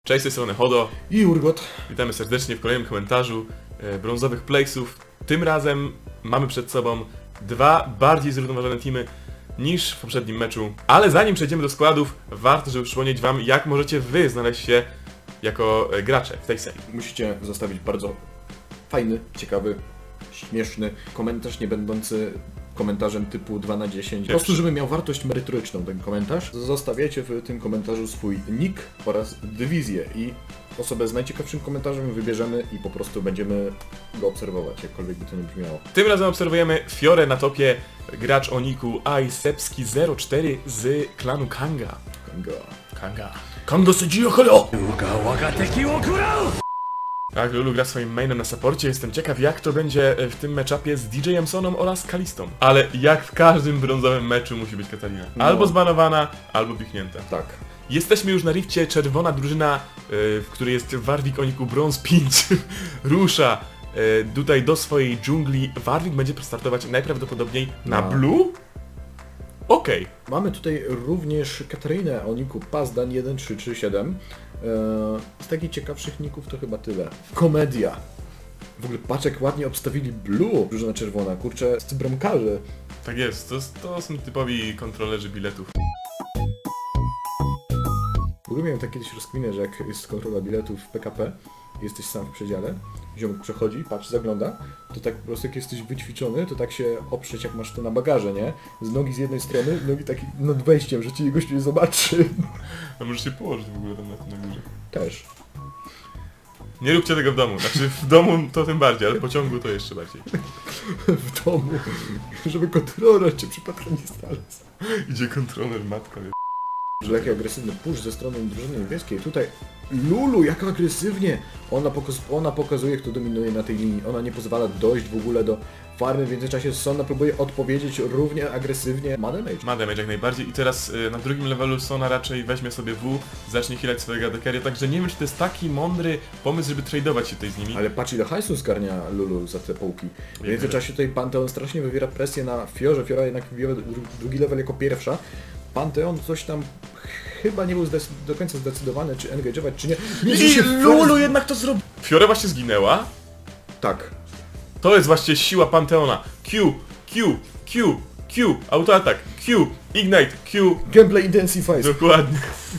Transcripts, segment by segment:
Cześć, z tej strony Hodo i Urgot. Witamy serdecznie w kolejnym komentarzu brązowych playsów. Tym razem mamy przed sobą dwa bardziej zrównoważone teamy niż w poprzednim meczu. Ale zanim przejdziemy do składów, warto, żeby przypomnieć wam, jak możecie wy znaleźć się jako gracze w tej serii. Musicie zostawić bardzo fajny, ciekawy, śmieszny komentarz, nie będący komentarzem typu 2 na 10. Po prostu, żeby miał wartość merytoryczną ten komentarz. Zostawiacie w tym komentarzu swój nick oraz dywizję i osobę z najciekawszym komentarzem wybierzemy i po prostu będziemy go obserwować, jakkolwiek by to nie brzmiało. Tym razem obserwujemy Fiorę na topie, gracz o niku Aisepski04 z klanu Kanga. Kanga Sejio Hello! Tak, Lulu gra swoim mainem na supporcie, jestem ciekaw jak to będzie w tym matchupie z DJ-em Soną oraz Kalistą. Ale jak w każdym brązowym meczu musi być Katarina. Albo zbanowana, albo piknięta. Tak. Jesteśmy już na rifcie, czerwona drużyna, w której jest Warwick o niku Bronze 5, rusza tutaj do swojej dżungli. Warwick będzie startować najprawdopodobniej na blue? Okej. Mamy tutaj również Katarinę o niku Pazdan 1337. Z takich ciekawszych ników to chyba tyle. Komedia. W ogóle patrz jak ładnie obstawili blue, drużyna czerwona. Kurczę, z bramkarze. Tak jest, to są typowi kontrolerzy biletów. W ogóle miałem tak kiedyś rozkminę, że jak jest kontrola biletów w PKP, jesteś sam w przedziale, ziomek przechodzi, patrzy, zagląda, to tak po prostu jak jesteś wyćwiczony, to tak się oprzeć jak masz to na bagaże, nie? Z nogi z jednej strony, nogi taki nad wejściem, że ci gościu nie zobaczy. A możesz się położyć w ogóle tam na górze. Też. Nie róbcie tego w domu, znaczy w domu to tym bardziej, ale w pociągu to jeszcze bardziej. W domu, żeby kontroler cię przypadkiem nie znalazł. Idzie kontroler, matka. Jaki agresywny push ze strony drużyny niebieskiej. Tutaj Lulu, jak agresywnie! Ona pokazuje, kto dominuje na tej linii. Ona nie pozwala dojść w ogóle do farmy. W międzyczasie Sona próbuje odpowiedzieć równie agresywnie. Ma damage Jak najbardziej. I teraz na drugim levelu Sona raczej weźmie sobie W, zacznie healać swojego AD-carry'a, także nie wiem, czy to jest taki mądry pomysł, żeby tradeować się tutaj z nimi. Ale patrz ile hajsu zgarnia Lulu za te połki. W międzyczasie tutaj Pantheon strasznie wywiera presję na Fiorze. Fiora jednak wbiła drugi level jako pierwsza. Pantheon coś tam chyba nie był do końca zdecydowany, czy engage'ować, czy nie. I Lulu jednak to zrobił! Fiora właśnie zginęła. Tak. To jest właśnie siła Pantheona. Q, autoatak, Q, ignite, Q. Gameplay intensifies. Dokładnie.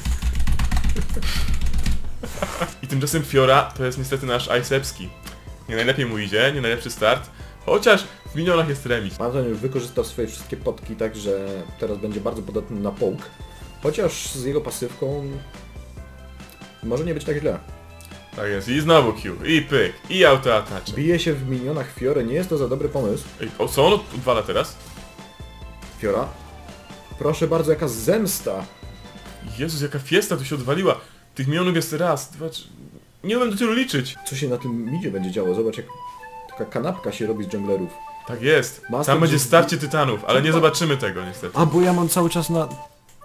I tymczasem Fiora to jest niestety nasz Aisepski. Nie najlepiej mu idzie, nie najlepszy start. Chociaż w minionach jest remis. Pantheon już wykorzystał swoje wszystkie potki, także teraz będzie bardzo podatny na połk. Chociaż z jego pasywką może nie być tak źle. Tak jest, i znowu Q, i pyk, i autoatak. Bije się w minionach Fiory, nie jest to za dobry pomysł. Ej, o co on odwala teraz? Fiora? Proszę bardzo, jaka zemsta! Jezus, jaka fiesta tu się odwaliła. Tych minionów jest raz, dwa, trzy... Nie umiem do tylu liczyć. Co się na tym midzie będzie działo? Zobacz jak taka kanapka się robi z junglerów. Tak jest. Tam będzie starcie tytanów, ale nie zobaczymy tego niestety. A bo ja mam cały czas na...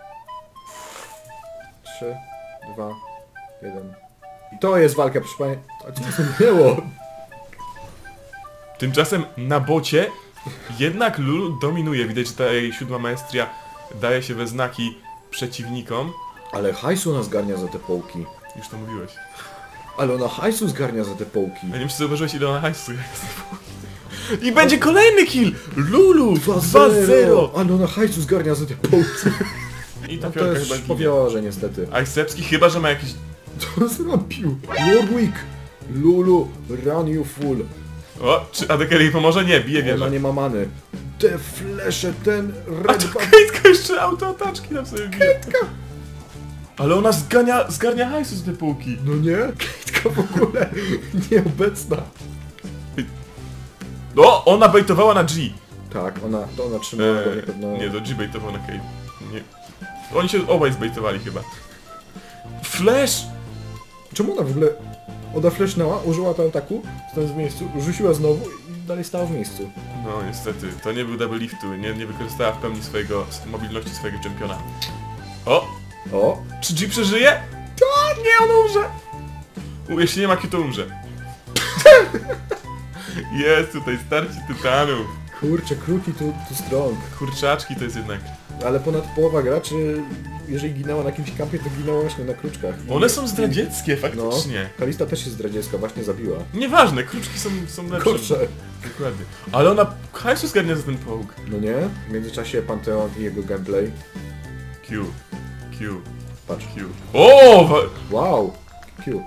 3, 2, 1... I to jest walka, proszę Państwa. A co to zmieniło? Tymczasem na bocie jednak Lulu dominuje. Widać, że ta jej siódma maestria daje się we znaki przeciwnikom. Ale hajsu ona zgarnia za te połki. Już to mówiłeś. Ale ona hajsu zgarnia za te połki. Ja nie wiem, czy zauważyłeś, ile ona hajsu zgarnia za te połki. I będzie kolejny kill! Lulu! 2-0! Ale ona hajsu zgarnia za te połki. I ta No to Fiorka jest chyba powiało, niestety. Aisepski chyba, że ma jakiś... Co zrobił? Warwick! Lulu, run you fool. O, czy AD jej pomoże? Nie, bije wieżę. Ona nie ma many. Te flesze, ten A red to Kejtka jeszcze autoataczki nam sobie bije. Ale ona zgarnia hajsu z tej półki. No nie? Kejtka w ogóle nieobecna. O, ona bejtowała na G. Tak, ona trzymała go niepewno... Nie, do G bejtował na Kate. Nie. Oni się obaj zbejtowali chyba. Flash! Czemu ona w ogóle... Ona flashnęła, użyła tam ataku, stając w miejscu, rzuciła znowu i dalej stała w miejscu. No niestety, to nie był double liftu, nie wykorzystała w pełni mobilności swojego czempiona. O! O! Czy G przeżyje? Tak, nie, on umrze! Jeśli nie ma Q, to umrze. Jest tutaj starcie tytanów. Kurczę, kruki tu strong. Kurczaczki to jest jednak. Ale ponad połowa graczy jeżeli ginęła na jakimś kampie, to ginęła właśnie na kruczkach. One są zdradzieckie, faktycznie. No, Kalista też jest zdradziecka, właśnie zabiła. Nieważne, kruczki są lepsze. Kurczę. Dokładnie. Ale ona hajsu zgarnia za ten połóg. No nie? W międzyczasie Panteon i jego gameplay. Q. Patrz. Q. O! Wow! Q.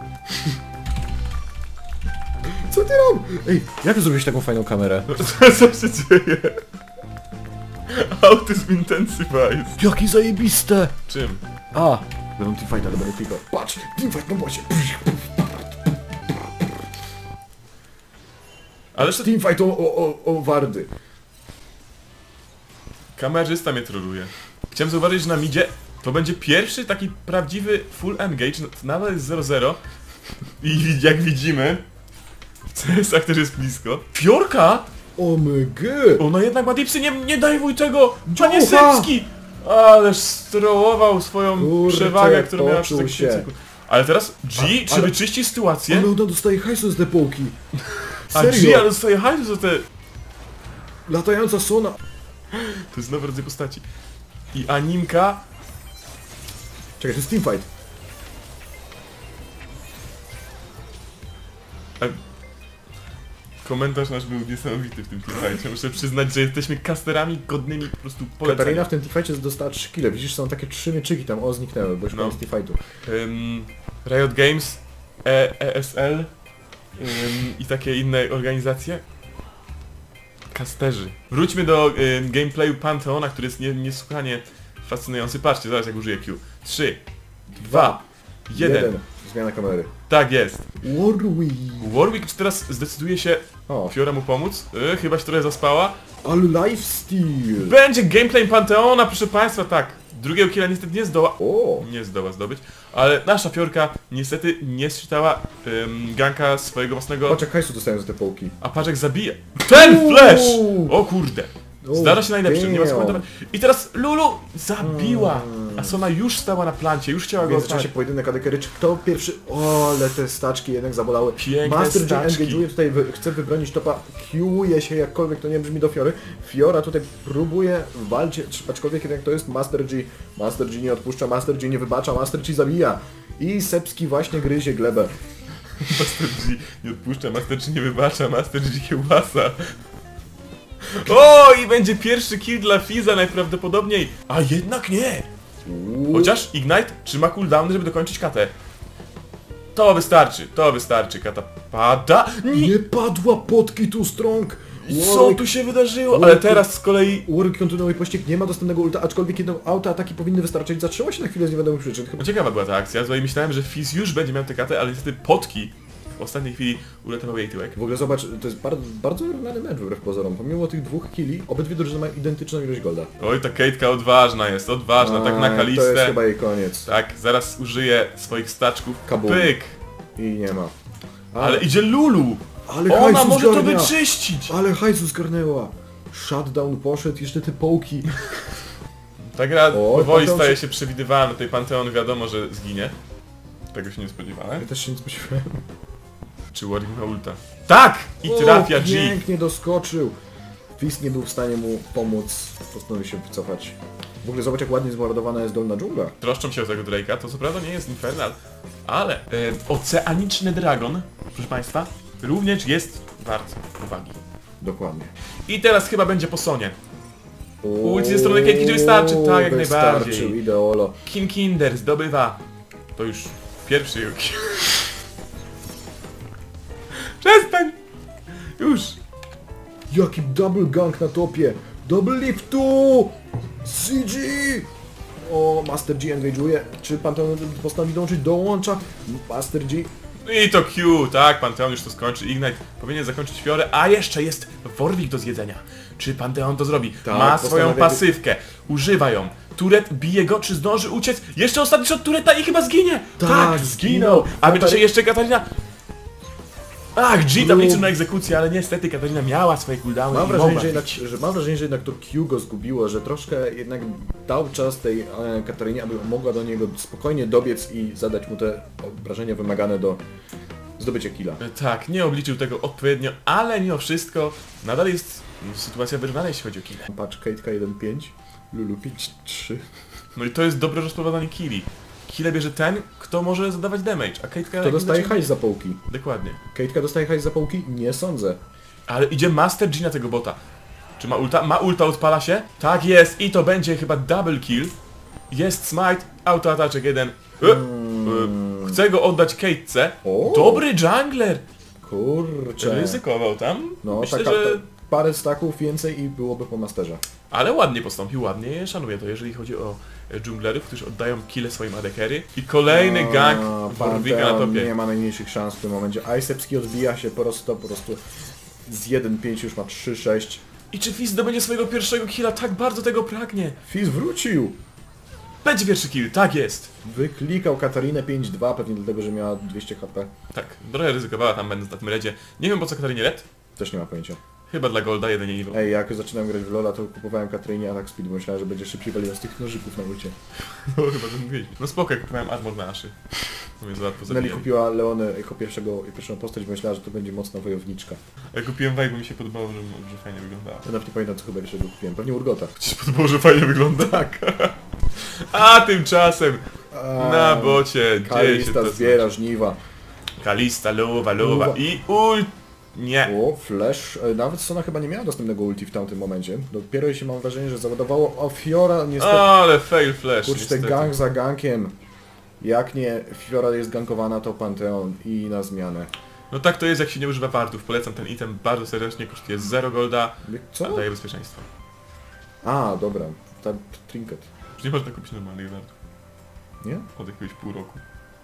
Co ty robisz? Ej, jak zrobiłeś taką fajną kamerę? Co się dzieje? Autyzm intensifies. Jakie zajebiste! Czym? A! Będą teamfight, ale będę klikał. Patrz! Teamfight na bosie! Ale to... Teamfight o wardy. Kamerzysta mnie troluje. Chciałem zauważyć, że na midzie to będzie pierwszy taki prawdziwy full engage, nadal jest 0-0 i jak widzimy CS-a też jest blisko. Fiorka! OMG! Ona jednak ma dipsy, nie daj wuj tego! Panie Dziocha! Sepski! Ależ strołował swoją Kurczę, przewagę, którą miała przez poczuł tak się. sekund. Ale teraz G, czy ale- wyczyści sytuację? Ale ona dostaje hajsu z depołki. A G, Serio? ale dostaje hajsu za te... Latająca sona. To jest nowy rodzaj postaci. I animka... Czekaj, to jest teamfight. Komentarz nasz był niesamowity w tym teamfightie. Muszę przyznać, że jesteśmy casterami godnymi po prostu polecenia. Katarina w tym teamfightie dostała 3 kile. Widzisz, są takie 3 mieczyki tam, zniknęły, bo już No. koniec teamfightu. Riot Games, ESL i takie inne organizacje. Casterzy. Wróćmy do gameplayu Panteona, który jest niesłychanie fascynujący. Patrzcie, zaraz jak użyję Q. 3, 2, 1. Zmiana kamery. Tak jest. Warwick. Warwick czy teraz zdecyduje się O, Fiora mu pomóc? Chyba się trochę zaspała. ale lifesteal. Będzie gameplay Panteona, proszę państwa, tak. Drugiego killa niestety nie zdoła zdobyć, ale nasza Fiorka niestety nie zczytała ganka swojego własnego... Patrz jak hajsu dostają za te połki. A Paczek zabija. Ten flash! O kurde. Oh, Zdarza się najlepszy, nie ma co damn. komentować. I teraz Lulu zabiła. A Sona już stała na plancie, już chciała W go międzyczasie odpalić. pojedynek ADK czy kto pierwszy... O, ale te staczki jednak zabolały. Piękne Master G staczki. engage'uje tutaj, chce wybronić topa, Q'uje się jakkolwiek to nie brzmi do Fiory. Fiora tutaj próbuje walczyć, aczkolwiek jednak to jest Master G. Master G nie odpuszcza, Master G nie wybacza, Master G zabija. I Sepski właśnie gryzie glebę. Master G nie odpuszcza, Master G nie wybacza, Master G kiełbasa. O, i będzie pierwszy kill dla Fiza najprawdopodobniej. A jednak nie. Chociaż Ignite trzyma cooldown, żeby dokończyć katę. To wystarczy, kata pada. Nie padła potki tu strong! Co tu się wydarzyło? Ale teraz z kolei... Warwick kontynuuje pościg, nie ma dostępnego ulta, aczkolwiek jedno autoataki powinny wystarczyć. Zatrzymała się na chwilę z niewiadomych przyczyn. Chyba... No ciekawa była ta akcja, i myślałem, że Fizz już będzie miał tę katę, ale niestety potki w ostatniej chwili uratowały jej tyłek. W ogóle zobacz, to jest bardzo, bardzo wyrównany mecz wbrew pozorom. Pomimo tych 2 killi, obydwie drużyny mają identyczną ilość golda. Oj, ta Kate'ka odważna jest, tak na To jest Kalistę. chyba jej koniec. Tak, zaraz użyję swoich staczków. Kabum. Pyk! I nie ma. Ale idzie Lulu! Ale Ona hajsu może to zgarnia. wyczyścić! Ale hajsu zgarnęła! Shutdown poszedł, jeszcze te połki. Ta gra O, powoli Panteon staje się- się przewidywalna, tutaj Panteon wiadomo, że zginie. Tego się nie spodziewałem. Ja też się nie spodziewałem. Czy Warwick ma ulta? Tak! I trafia O, G! pięknie doskoczył. Fizz nie był w stanie mu pomóc. Postanowił się wycofać. W ogóle zobacz jak ładnie zmordowana jest dolna dżungla. Troszczą się o tego Drake'a, to co prawda nie jest Infernal, ale oceaniczny dragon, proszę państwa, również jest wart uwagi. Dokładnie. I teraz chyba będzie po Sonie. Ult ze strony Caitlyn, czy wystarczy? Tak, jak najbardziej. Wystarczył, ideolo. Kinder zdobywa. To już pierwszy jego kill. Przestań! Już! Jaki double gank na topie! Double lift tu! CG! O, Master G engage'uje. Czy Pantheon postanowi dołączyć? Dołącza. Master G. I to Q, tak, Panteon już to skończy. Ignite powinien zakończyć Fiorę, a jeszcze jest Warwick do zjedzenia. Czy Panteon to zrobi? Tak, Ma swoją postanawia- pasywkę, używa ją. Turet bije go, czy zdąży uciec? Jeszcze ostatni shot Tureta i chyba zginie! Tak, zginął! A w międzyczasie jeszcze Katarina... Ach, G tam liczył na egzekucję, ale niestety Katarina miała swoje cooldowny Mam i wrażenie, mogła że jednak to Q go zgubiło, że troszkę jednak dał czas tej Katarinie, aby mogła do niego spokojnie dobiec i zadać mu te obrażenia wymagane do zdobycia killa. Tak, nie obliczył tego odpowiednio, ale mimo wszystko nadal jest sytuacja wyrównana, jeśli chodzi o kill. Patrz, Kate'ka 1.5, Lulu 5.3. No i to jest dobre rozprowadzanie killi. Kille bierze ten, kto może zadawać damage, a Kate'ka... To dostaje hajs za połki. Dokładnie. Kate'ka dostaje hajs za połki? Nie sądzę. Ale idzie Master G na tego bota. Czy ma ulta? Ma ulta, odpala się? Tak jest i to będzie chyba double kill. Jest smite, autoataczek 1. Chcę go oddać Kate'ce. O! Dobry jungler! Kurczę. Ryzykował tam. No, Myślę, taka, że... parę staków więcej i byłoby po masterze. Ale ładnie postąpił, ładnie szanuję to, jeżeli chodzi o dżunglerów, którzy oddają kille swoim AD-carry. I kolejny gank Warwicka na Pantheon topie. nie ma najmniejszych szans w tym momencie. Isepski odbija się po prostu z 1-5 już ma 3-6. I czy Fizz zdobędzie swojego pierwszego killa? Tak bardzo tego pragnie. Fizz wrócił! Będzie pierwszy kill, tak jest. Wyklikał Katarinę 5-2, pewnie dlatego, że miała 200 HP. Tak, trochę ryzykowała tam będąc na tym redzie. Nie wiem po co Katarinie red. Też nie ma pojęcia. Chyba dla Golda, jedynie evil. Ej, jak zaczynałem grać w LoL'a, to kupowałem Katarinie Attack Speed, bo myślałem, że będzie szybciej waliła z tych nożyków na łycie. No chyba to mówiliśmy. No spoko, jak kupowałem armor na aszy. To mnie za łatwo Nelly zabijali. kupiła Leonę jako pierwszą postać, bo myślała, że to będzie mocna wojowniczka. Ja kupiłem Waj, bo mi się podobało, że fajnie wyglądała. Ja nawet nie pamiętam, co chyba pierwszego kupiłem. Pewnie Urgota. Ci się podobało, że fajnie wygląda? Tak. A tymczasem na bocie dzieje się Kalista to. zbiera żniwa. Kalista, lowa i ult. Nie. O, flash. Nawet Sona chyba nie miała dostępnego ulti w tamtym momencie. Dopiero jeśli mam wrażenie, że załadowało. O, Fiora niestety. Ale fail flash. Kurczę, niestety. gang za gankiem. Jak nie Fiora jest gankowana, to Pantheon i na zmianę. No tak to jest, jak się nie używa wardów. Polecam ten item bardzo serdecznie, kosztuje 0 golda, Co? a daje bezpieczeństwo. A, dobra. Ta trinket. Już nie można kupić normalnych wardów. Nie? Od jakiegoś pół roku.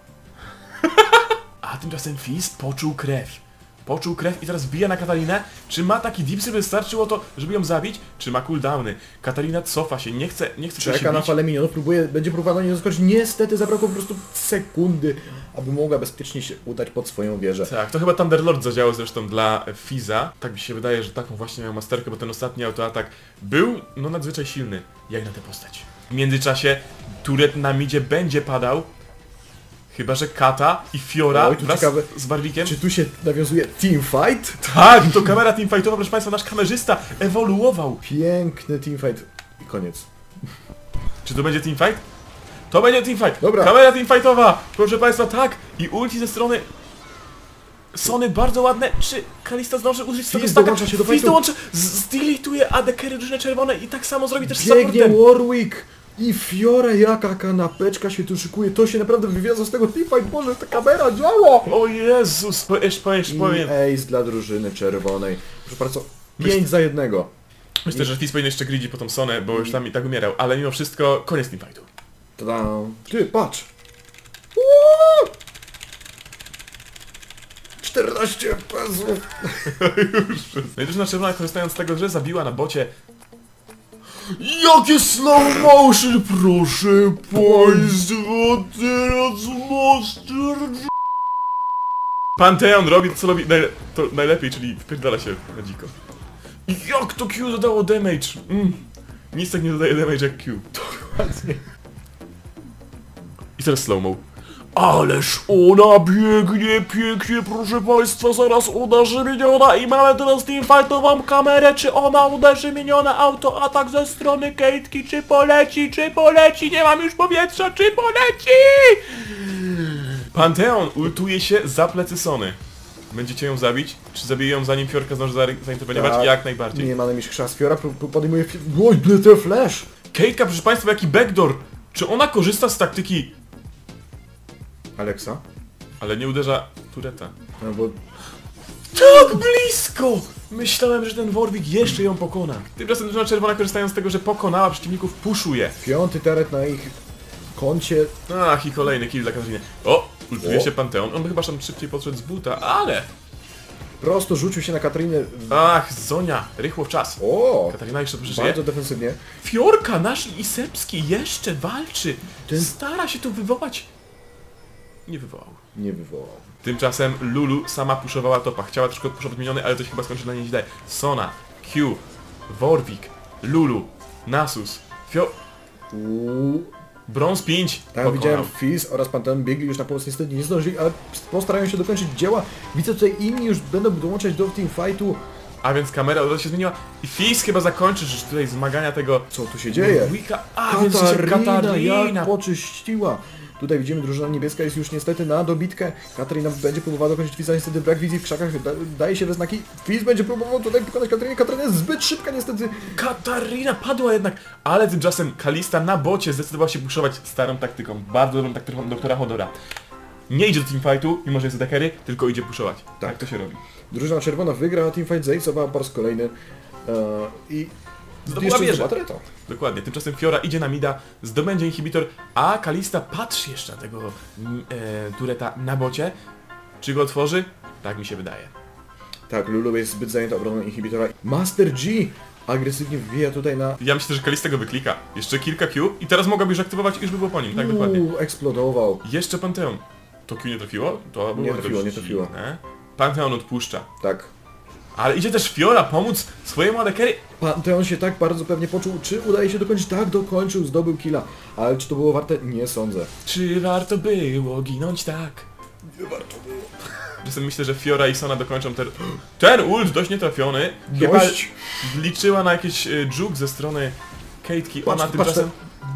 A tymczasem Fizz poczuł krew. Poczuł krew i teraz wbija na Katarinę. Czy ma taki dips, żeby wystarczyło to, żeby ją zabić? Czy ma cooldowny? Katarina cofa się, nie chce się Czeka na bić. falę minionów, będzie próbować nie zaskoczyć. Niestety zabrakło po prostu sekundy, aby mogła bezpiecznie się udać pod swoją wieżę. Tak, to chyba Thunderlord zadziałał zresztą dla Fizza. Tak mi się wydaje, że taką właśnie miał masterkę, bo ten ostatni autoatak był no nadzwyczaj silny, jak na tę postać. W międzyczasie turret na midzie będzie padał. Chyba że Kata i Fiora Oj, tu wraz ciekawe, z Warwickiem. Czy tu się nawiązuje teamfight? Tak, to kamera teamfightowa, proszę Państwa, nasz kamerzysta ewoluował. Piękny teamfight. I koniec. Czy to będzie teamfight? To będzie teamfight! Dobra. Kamera teamfightowa! Proszę Państwa, tak! I ulti ze strony Sony bardzo ładne. Czy Kalista zdąży użyć sobie Fizz staka? dołącza się do Fizz fightu. dołącza, zdelituje AD carry drużyny czerwone i tak samo zrobi też z Biegnie supportem. Warwick! I Fiora, jaka kanapeczka się tu szykuje. To się naprawdę wywiązał z tego teamfight. Boże, ta kamera działa! O Jezus, powiem. I ace dla drużyny czerwonej. Proszę bardzo, 5 za 1. Myślę, że Fizz powinien jeszcze gridzi po tą Sonę, bo już tam i tak umierał, ale mimo wszystko koniec teamfightu. Tada! Ty, patrz! 14 pesów! No i drużyna czerwona, korzystając z tego, że zabiła na bocie. Jakie slow motion, proszę państwa, teraz Master... Pantheon robi to, co robi to najlepiej, czyli wpierdala się na dziko. I jak to Q dodało damage? Nic tak nie dodaje damage jak Q. Dokładnie. I teraz slow-mo. Ależ ona biegnie pięknie, proszę państwa, zaraz uderzy miniona i mamy teraz teamfightową kamerę, czy ona uderzy miniona, autoatak ze strony Kate'ki, czy poleci, nie mam już powietrza, czy poleci! Pantheon ultuje się za plecy Sony. Będziecie ją zabić? Czy zabije ją zanim Fiorka zdąży zainterweniować? Tak. Jak najbardziej. Nie ma najmniejszych szans. Fiora podejmuje... Oj, Glitter Flash! Kate'ka, proszę państwa, jaki backdoor! Czy ona korzysta z taktyki... Alexa? Ale nie uderza tureta. No bo... Tak blisko! Myślałem, że ten Warwick jeszcze ją pokona. Tymczasem drużyna czerwona, korzystając z tego, że pokonała przeciwników, puszuje. 5. teret na ich koncie. Ach, i kolejny kill dla Katarzyny. O! Ultuje O. się Pantheon. On by chyba tam szybciej podszedł z buta, ale... Prosto rzucił się na Katarinę. Ach, Zonia! Rychło w czas. O! Katarina jeszcze dobrze żyje. Bardzo defensywnie. Fiorka, nasz Isepski, jeszcze walczy. Ten- Stara się tu wywołać. Nie wywołał. Nie wywołał. Tymczasem Lulu sama puszowała topa. Chciała troszkę odpuszować miniony, ale to się chyba skończy dla niej źle. Sona, Q, Warwick, Lulu, Nasus, Bronze 5. Tam widziałem Fizz oraz Pantheon biegli już na pomoc, niestety nie zdążyli, ale postarają się dokończyć dzieła. Widzę tutaj inni już będą dołączać do teamfightu. A więc kamera od razu się zmieniła i Fizz chyba zakończy już tutaj zmagania tego... Co tu się dzieje? A więc się Katarina jak poczyściła. Tutaj widzimy, drużyna niebieska jest już niestety na dobitkę. Katarina będzie próbowała dokończyć Fizza, niestety brak wizji w krzakach, daje się we znaki. Fizz będzie próbował tutaj pokonać Katarinę. Katarina jest zbyt szybka niestety. Katarina padła jednak, ale tymczasem Kalista na bocie zdecydowała się puszować starą taktyką, bardzo dobrą taktyką doktora Hodora. Nie idzie do teamfightu, mimo że jest dekery, tylko idzie puszować. Tak to się robi. Drużyna czerwona wygra teamfight, zainsowała po raz kolejny i zdobyła wieżę. Tureta. Dokładnie, tymczasem Fiora idzie na mida, zdobędzie inhibitor, a Kalista patrzy jeszcze na tego tureta na bocie. Czy go otworzy? Tak mi się wydaje. Tak, Lulu jest zbyt zajęta obroną inhibitora. Master G agresywnie wbija tutaj na... Ja myślę, że Kalista go wyklika. Jeszcze kilka Q i teraz mogłaby już aktywować i już by było po nim, tak dokładnie. Eksplodował. Jeszcze Panteon. To Q nie trafiło? To było Nie trafiło. Panteon odpuszcza. Tak. Ale idzie też Fiora pomóc swojemu adekery. Panteon się tak bardzo pewnie poczuł. Czy udaje się dokończyć? Tak, dokończył, zdobył killa. Ale czy to było warte? Nie sądzę. Czy warto było ginąć tak? Nie warto było. Czasem myślę, że Fiora i Sona dokończą ten ult dość nietrafiony. Chyba liczyła na jakiś dżuk ze strony Kate'ki. Ona tymczasem...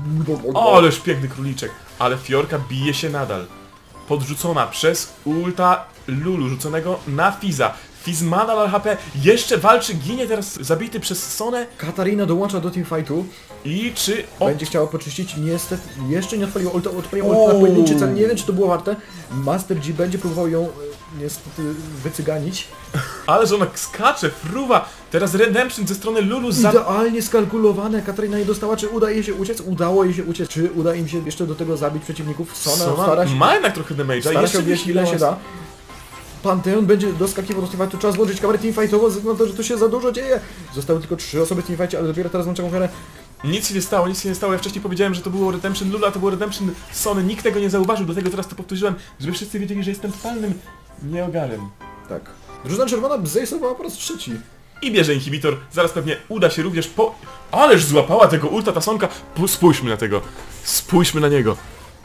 Ależ piękny króliczek. Ale Fiorka bije się nadal. Podrzucona przez ulta Lulu, rzuconego na Fizza. Fizz ma nadal HP, jeszcze walczy, ginie teraz zabity przez Sonę. Katarina dołącza do teamfightu. I czy... Będzie chciała poczyścić, niestety jeszcze nie odpaliła ulta, odpaliła na pojedynczy cel, nie wiem czy to było warte. Master G będzie próbował ją niestety wycyganić. Ale że ona skacze, fruwa, teraz Redemption ze strony Lulu idealnie skalkulowane, Katarina nie dostała, czy uda jej się uciec? Udało jej się uciec, czy uda im się jeszcze do tego zabić przeciwników? Sona stara się... ma jednak trochę damage'a, jeszcze wiesz ile się da. Panteon będzie doskakiwał do teamfightu, trzeba złożyć kamerę teamfightową, ze względu na to, że tu się za dużo dzieje. Zostały tylko 3 osoby w teamfightie, ale dopiero teraz włączam kamerę. Nic się nie stało, nic się nie stało. Ja wcześniej powiedziałem, że to było Redemption Lula, to było Redemption Sony. Nikt tego nie zauważył, do tego teraz to powtórzyłem, żeby wszyscy wiedzieli, że jestem totalnym nieogarem. Tak. Drużyna czerwona zejsowała po raz trzeci. I bierze inhibitor, zaraz pewnie uda się również po... Ależ złapała tego ulta ta Sonka. Spójrzmy na tego. Spójrzmy na niego.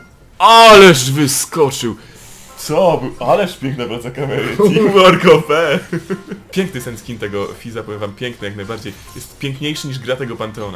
Ależ wyskoczył. Co był? Ależ piękna praca kamery. Teamwork OP. Piękny ten skin tego Fizza, powiem wam, piękny jak najbardziej. Jest piękniejszy niż gra tego Panteona.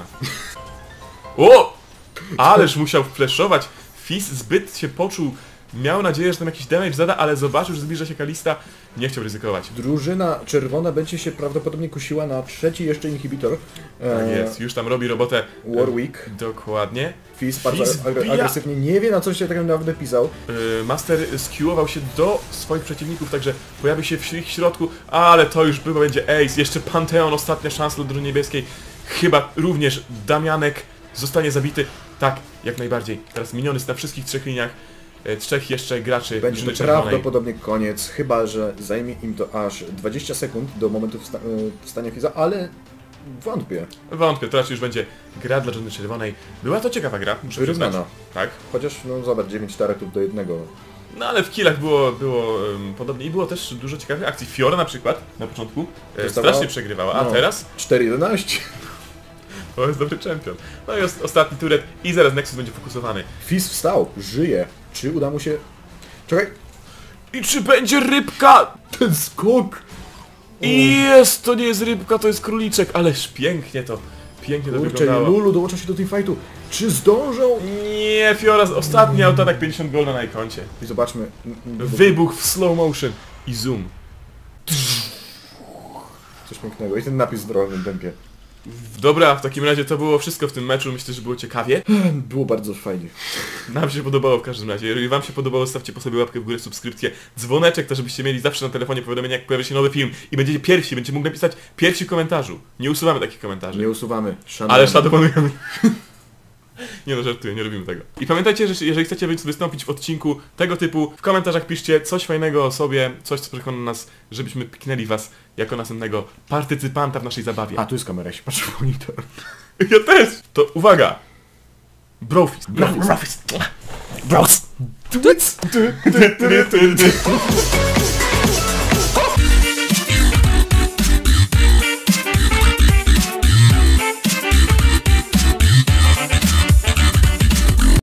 O! Ależ musiał flashować. Fizz zbyt się poczuł. Miał nadzieję, że tam jakiś damage zada, ale zobaczył, że zbliża się Kalista. Nie chciał ryzykować. Drużyna czerwona będzie się prawdopodobnie kusiła na trzeci jeszcze inhibitor. Tak jest, już tam robi robotę. Warwick. Dokładnie. Fizz bardzo agresywnie, nie wie na co się tak naprawdę pisał. Master skiłował się do swoich przeciwników, także pojawi się w ich środku, ale to już było, będzie ace. Jeszcze Panteon, ostatnia szansa dla drużyny niebieskiej. Chyba również Damianek zostanie zabity. Tak, jak najbardziej. Teraz miniony jest na wszystkich 3 liniach. 3 jeszcze graczy będzie to prawdopodobnie koniec, chyba że zajmie im to aż 20 sekund do momentu wstania Fizza, ale wątpię. Wątpię, to raczej już będzie gra dla drużyny czerwonej. Była to ciekawa gra, muszę przyznać. Tak? Chociaż, no zobacz, 9 taretów do 1. No ale w killach było podobnie i było też dużo ciekawych akcji. Fiora na przykład, na początku, strasznie przegrywała, a teraz... 4-11. To jest dobry czempion. No i ostatni turret i zaraz Nexus będzie fokusowany. Fizz wstał, żyje. Czy uda mu się... Czekaj. I czy będzie rybka? Ten skok! I jest, to nie jest rybka, to jest króliczek, ależ pięknie to wyglądało. Lulu dołącza się do teamfightu. Czy zdążą? Nie, Fiora, ostatni autoatak 50 golda na jej koncie. I zobaczmy. Wybuch w slow motion i zoom. Coś pięknego. I ten napis w drobnym tempie. Dobra, w takim razie to było wszystko w tym meczu, myślę, że było ciekawie. Było bardzo fajnie. Nam się podobało w każdym razie. Jeżeli wam się podobało, stawcie po sobie łapkę w górę, subskrypcję, dzwoneczek, to żebyście mieli zawsze na telefonie powiadomienia, jak pojawia się nowy film. I będziecie pierwsi, będziecie mogli napisać pierwsi w komentarzu. Nie usuwamy takich komentarzy. Nie usuwamy. Szanujemy. Ale szanujemy. Nie no, żartuję, nie robimy tego. I pamiętajcie, że jeżeli chcecie wystąpić w odcinku tego typu, w komentarzach piszcie coś fajnego o sobie, coś co przekona nas, żebyśmy piknęli was jako następnego partycypanta w naszej zabawie. A tu jest kamera, się patrzy w monitor. Ja też! To uwaga! Brofist. Brofist. Bros.